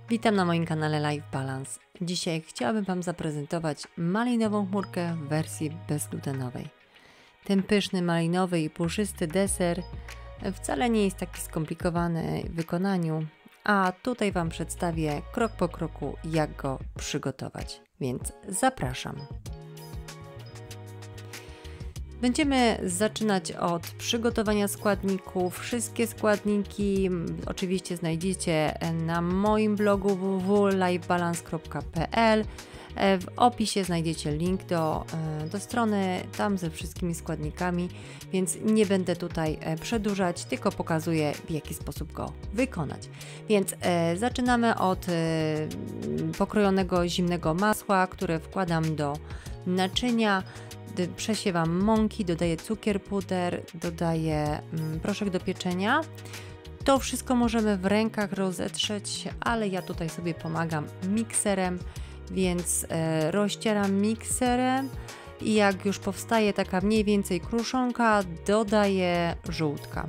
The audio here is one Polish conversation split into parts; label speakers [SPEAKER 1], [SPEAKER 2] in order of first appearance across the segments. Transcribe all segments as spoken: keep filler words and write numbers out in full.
[SPEAKER 1] Witam na moim kanale Life Balance. Dzisiaj chciałabym Wam zaprezentować malinową chmurkę w wersji bezglutenowej. Ten pyszny malinowy i puszysty deser wcale nie jest taki skomplikowany w wykonaniu, a tutaj Wam przedstawię krok po kroku, jak go przygotować, więc zapraszam. Będziemy zaczynać od przygotowania składników. Wszystkie składniki oczywiście znajdziecie na moim blogu w w w kropka life balance kropka p l. W opisie znajdziecie link do, do strony, tam ze wszystkimi składnikami, więc nie będę tutaj przedłużać, tylko pokazuję, w jaki sposób go wykonać. Więc e, zaczynamy od e, pokrojonego zimnego masła, które wkładam do naczynia. Przesiewam mąki, dodaję cukier, puder, dodaję mm, proszek do pieczenia. To wszystko możemy w rękach rozetrzeć, ale ja tutaj sobie pomagam mikserem, więc e, rozcieram mikserem i jak już powstaje taka mniej więcej kruszonka, dodaję żółtka.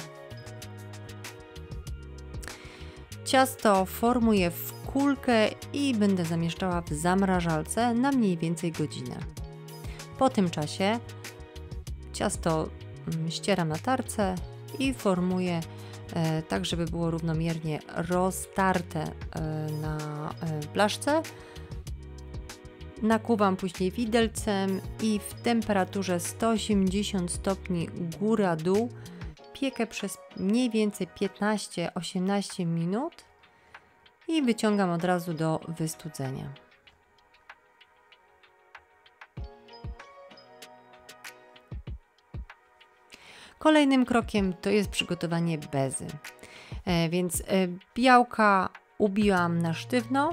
[SPEAKER 1] Ciasto formuję w kulkę i będę zamieszczała w zamrażalce na mniej więcej godzinę. Po tym czasie ciasto ścieram na tarce i formuję e, tak, żeby było równomiernie roztarte e, na e, blaszce. Nakuwam później widelcem i w temperaturze sto osiemdziesiąt stopni góra-dół piekę przez mniej więcej piętnaście do osiemnastu minut i wyciągam od razu do wystudzenia. Kolejnym krokiem to jest przygotowanie bezy, e, więc e, białka ubiłam na sztywno.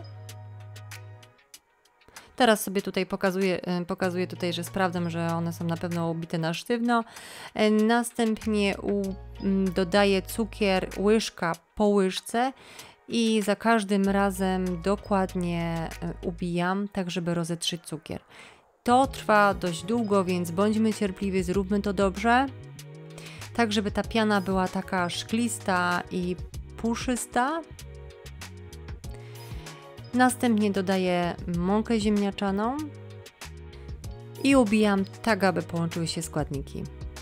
[SPEAKER 1] Teraz sobie tutaj pokazuję, e, pokazuję tutaj, że sprawdzam, że one są na pewno ubite na sztywno. E, następnie u, m, dodaję cukier łyżka po łyżce i za każdym razem dokładnie e, ubijam, tak żeby rozetrzeć cukier. To trwa dość długo, więc bądźmy cierpliwi, zróbmy to dobrze. Tak, żeby ta piana była taka szklista i puszysta. Następnie dodaję mąkę ziemniaczaną i ubijam tak, aby połączyły się składniki.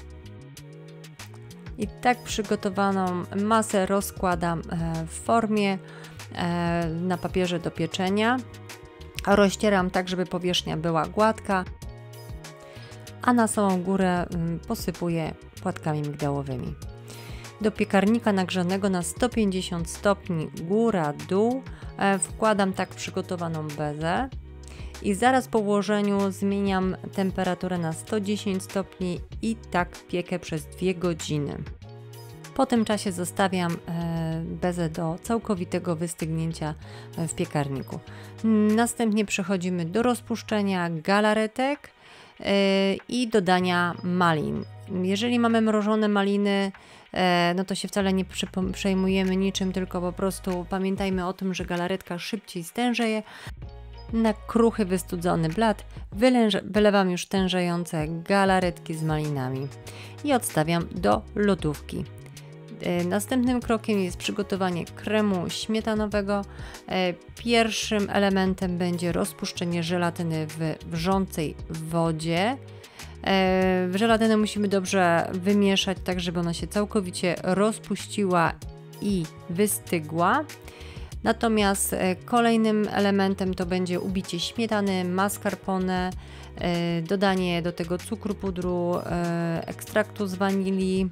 [SPEAKER 1] I tak przygotowaną masę rozkładam w formie na papierze do pieczenia. Rozcieram tak, żeby powierzchnia była gładka, a na samą górę posypuję płatkami migdałowymi. Do piekarnika nagrzanego na sto pięćdziesiąt stopni góra-dół wkładam tak przygotowaną bezę i zaraz po włożeniu zmieniam temperaturę na sto dziesięć stopni i tak piekę przez dwie godziny. Po tym czasie zostawiam bezę do całkowitego wystygnięcia w piekarniku. Następnie przechodzimy do rozpuszczenia galaretek i dodania malin. Jeżeli mamy mrożone maliny, no to się wcale nie przejmujemy niczym, tylko po prostu pamiętajmy o tym, że galaretka szybciej stężeje. Na kruchy, wystudzony blat wylewam już tężejące galaretki z malinami i odstawiam do lodówki. Następnym krokiem jest przygotowanie kremu śmietanowego. Pierwszym elementem będzie rozpuszczenie żelatyny w wrzącej wodzie. Żelatynę musimy dobrze wymieszać, tak żeby ona się całkowicie rozpuściła i wystygła. Natomiast kolejnym elementem to będzie ubicie śmietany, mascarpone, dodanie do tego cukru, pudru, ekstraktu z wanilii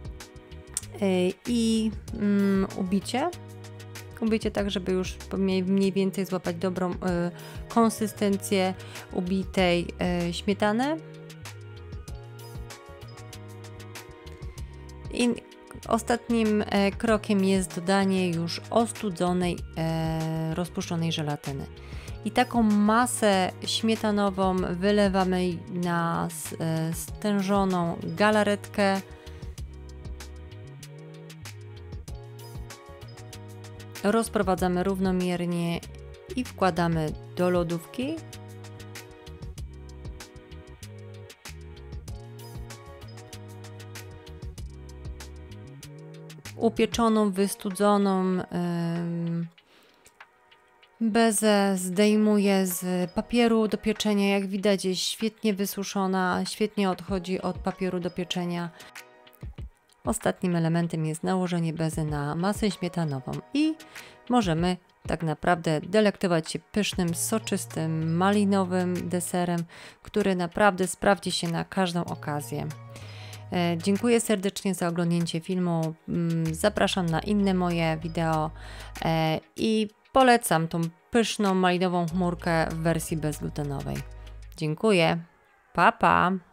[SPEAKER 1] i mm, ubicie. Ubicie tak, żeby już mniej więcej złapać dobrą konsystencję ubitej śmietany. I ostatnim e, krokiem jest dodanie już ostudzonej, e, rozpuszczonej żelatyny. I taką masę śmietanową wylewamy na e, stężoną galaretkę. Rozprowadzamy równomiernie i wkładamy do lodówki. Upieczoną, wystudzoną Bezę zdejmuję z papieru do pieczenia. Jak widać, jest świetnie wysuszona, świetnie odchodzi od papieru do pieczenia. Ostatnim elementem jest nałożenie bezy na masę śmietanową i możemy tak naprawdę delektować się pysznym, soczystym, malinowym deserem, który naprawdę sprawdzi się na każdą okazję. E, dziękuję serdecznie za oglądnięcie filmu. Zapraszam na inne moje wideo e, i polecam tą pyszną malinową chmurkę w wersji bezglutenowej. Dziękuję. Pa, pa!